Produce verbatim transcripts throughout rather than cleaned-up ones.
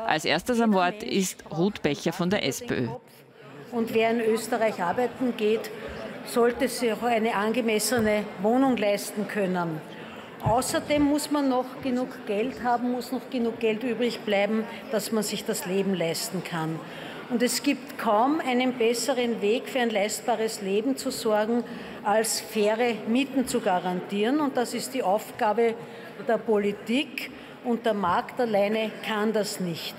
Als erstes am Wort ist Ruth Becher von der SPÖ. Und wer in Österreich arbeiten geht, sollte sich auch eine angemessene Wohnung leisten können. Außerdem muss man noch genug Geld haben, muss noch genug Geld übrig bleiben, dass man sich das Leben leisten kann. Und es gibt kaum einen besseren Weg für ein leistbares Leben zu sorgen, als faire Mieten zu garantieren. Und das ist die Aufgabe der Politik. Und der Markt alleine kann das nicht.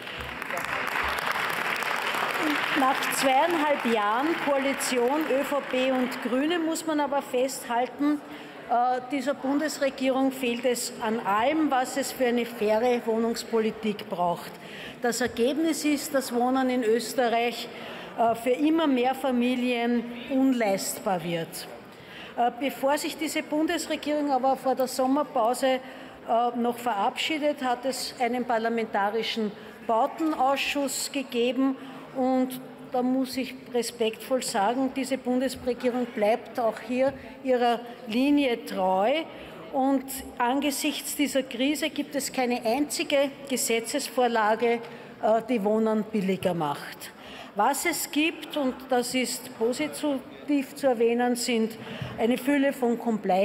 Nach zweieinhalb Jahren Koalition ÖVP und Grüne muss man aber festhalten, äh, dieser Bundesregierung fehlt es an allem, was es für eine faire Wohnungspolitik braucht. Das Ergebnis ist, dass Wohnen in Österreich äh, für immer mehr Familien unleistbar wird. Äh, bevor sich diese Bundesregierung aber vor der Sommerpause äh, noch verabschiedet, hat es einen parlamentarischen Bautenausschuss gegeben. Und da muss ich respektvoll sagen, diese Bundesregierung bleibt auch hier ihrer Linie treu. Und angesichts dieser Krise gibt es keine einzige Gesetzesvorlage, die Wohnen billiger macht. Was es gibt, und das ist positiv zu erwähnen, sind eine Fülle von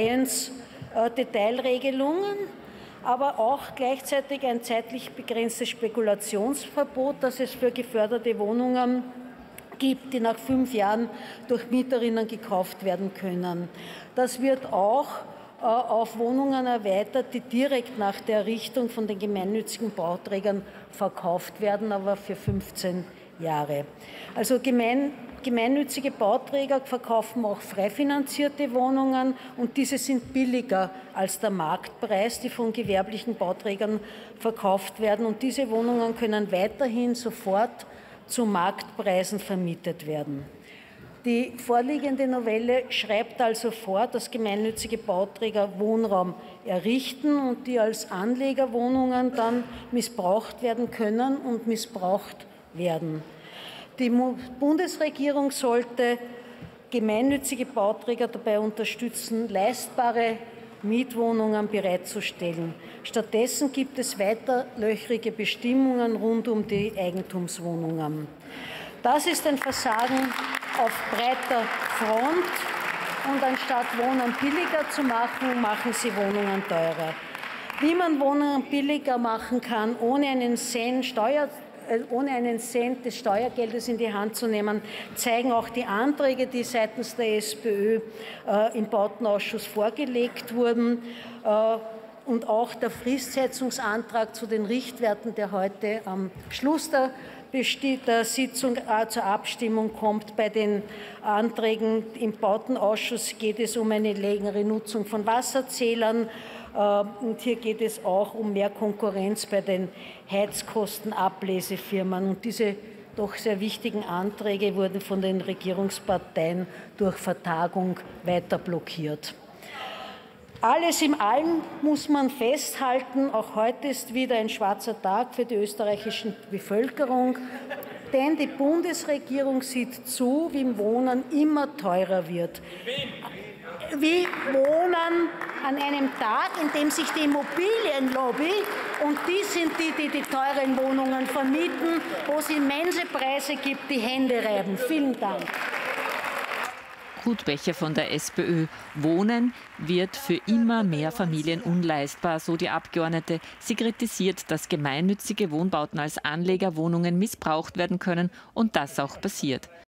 Compliance-Detailregelungen, aber auch gleichzeitig ein zeitlich begrenztes Spekulationsverbot, das es für geförderte Wohnungen gibt, die nach fünf Jahren durch Mieterinnen gekauft werden können. Das wird auch äh, auf Wohnungen erweitert, die direkt nach der Errichtung von den gemeinnützigen Bauträgern verkauft werden, aber für fünfzehn Jahre. Also gemein Gemeinnützige Bauträger verkaufen auch frei finanzierte Wohnungen und diese sind billiger als der Marktpreis, die von gewerblichen Bauträgern verkauft werden. Und diese Wohnungen können weiterhin sofort zu Marktpreisen vermietet werden. Die vorliegende Novelle schreibt also vor, dass gemeinnützige Bauträger Wohnraum errichten und die als Anlegerwohnungen dann missbraucht werden können und missbraucht werden. Die Bundesregierung sollte gemeinnützige Bauträger dabei unterstützen, leistbare Mietwohnungen bereitzustellen. Stattdessen gibt es weiter löchrige Bestimmungen rund um die Eigentumswohnungen. Das ist ein Versagen auf breiter Front. Und anstatt Wohnen billiger zu machen, machen Sie Wohnungen teurer. Wie man Wohnungen billiger machen kann, ohne einen Cent Steuer ohne einen Cent des Steuergeldes in die Hand zu nehmen, zeigen auch die Anträge, die seitens der SPÖ äh, im Bautenausschuss vorgelegt wurden. Äh, und auch der Fristsetzungsantrag zu den Richtwerten, der heute am Schluss der, der Sitzung äh, zur Abstimmung kommt. Bei den Anträgen im Bautenausschuss geht es um eine längere Nutzung von Wasserzählern. Und hier geht es auch um mehr Konkurrenz bei den Heizkostenablesefirmen. Und diese doch sehr wichtigen Anträge wurden von den Regierungsparteien durch Vertagung weiter blockiert. Alles in allem muss man festhalten, auch heute ist wieder ein schwarzer Tag für die österreichische Bevölkerung, denn die Bundesregierung sieht zu, wie Wohnen immer teurer wird. Wie Wohnen an einem Tag, in dem sich die Immobilienlobby, und die sind die, die die teuren Wohnungen vermieten, wo es immense Preise gibt, die Hände reiben. Vielen Dank. Ruth Becher von der SPÖ. Wohnen wird für immer mehr Familien unleistbar, so die Abgeordnete. Sie kritisiert, dass gemeinnützige Wohnbauten als Anlegerwohnungen missbraucht werden können und das auch passiert.